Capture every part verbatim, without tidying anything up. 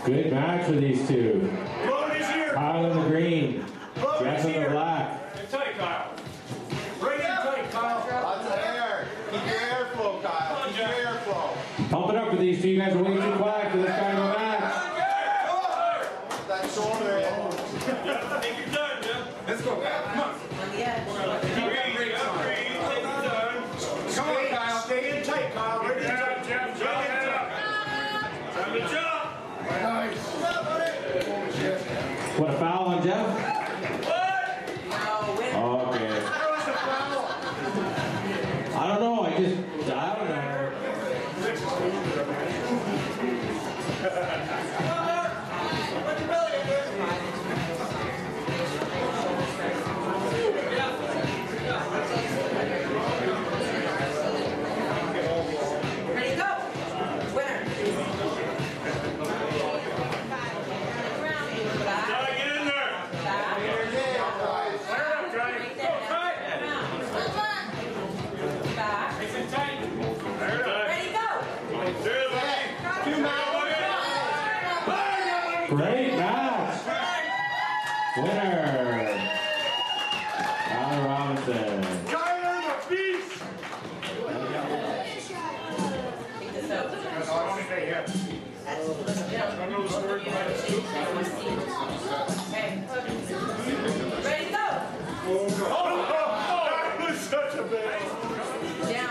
Good match for these two. Kyle in the green, Jeff in the black. Get tight, Kyle. Right in tight, Kyle. Lots of air. Keep your airflow, Kyle. Keep your airflow. Pump it up for these two. You guys are way too quiet for this kind of a match. That shoulder in. Take your time, Jeff. Let's go, Kyle. Come on. Come on, Kyle. Stay in tight, Kyle. Right in tight, Jeff. Jump. Time to jump. Nice. What, a foul on Jeff? What? Okay. That was a foul. I don't know. I just, I don't know. Ready, go! Winner! Gotta get in there. Back. Fire up, Johnny. Right there. Back. Nice and tight. There it is. Ready, go! There it is. Two minutes. Great match. Winner, Kyle Robinson. Tyler the Beast. Take this out. Okay. Ready, go! Oh, that was such a big. Down.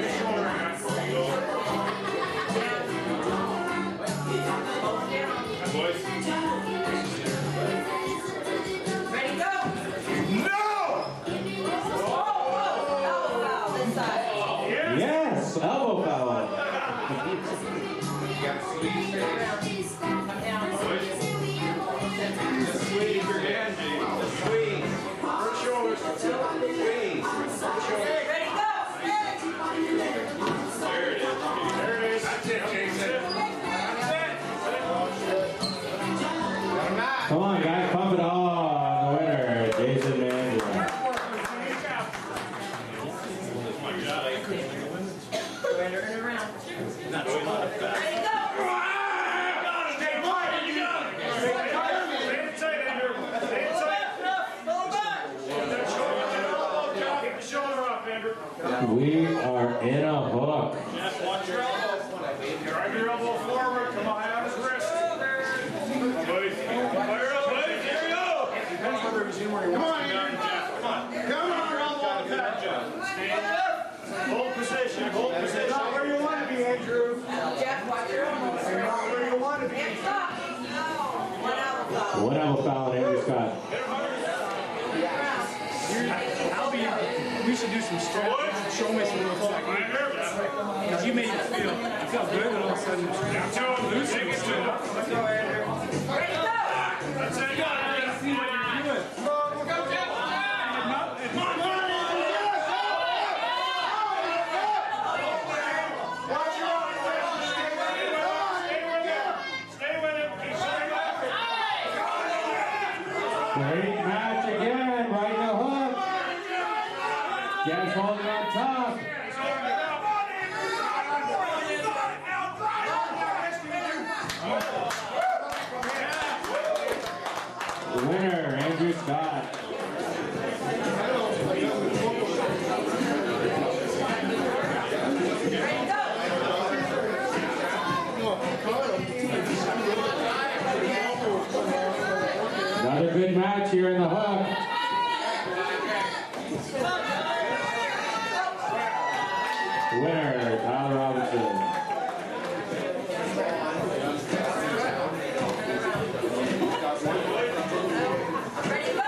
Down. Both down. Boys. Ready, go! No! Oh, oh, elbow foul this side. Yes, elbow foul. Come down. Squeeze your hand, Jake. Squeeze. First shoulders. Squeeze. Ready, go! There it is. There it is. That's it, Jason. That's it. Come on, guys, pump it on. The winner, Jason Mandel. Turn it around. Ready, go! We are in a hook. Just watch your elbow. Drive your elbow forward. Come on, out his wrist. Boys. Fire up, boys. Here we go. Depends whether he's in where he Come wants on, Jeff. Come on. Come on. Your elbow on the back, Jeff. Stand. Hold position. Hold position. Not where you want to be, Andrew. Jeff, watch your elbow. Not where you want to be. Hands up. One elbow foul. One elbow foul on Andrew Scott. We should do some stretches. Show me some little seconds. Because you made it feel, it felt good, and all of a sudden, Down to him. lose Take it to him. Let's go, Andrew. Ready, go! That's it. I see what you're doing. Come on. Stay with him. Keep showing up. Great match again, right in the hook. Guys holding on top. The winner, Andrew Scott. Ready, go! Another good match here in the hook. The winner, Kyle Robinson. Ready, go!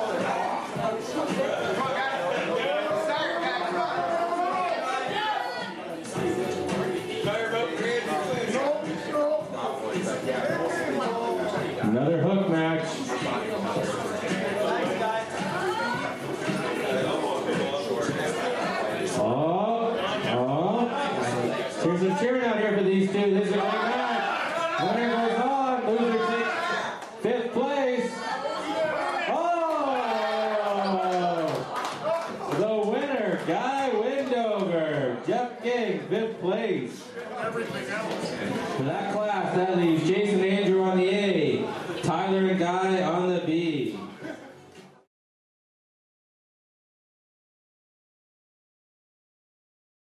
Another hook match. Oh, oh. Here's some cheering out here for these two. This is a great match. Winner goes on. Loser takes fifth place. Oh! The winner, Guy Windover. Jeff King, fifth place. Everything else. For that class, that leaves Jason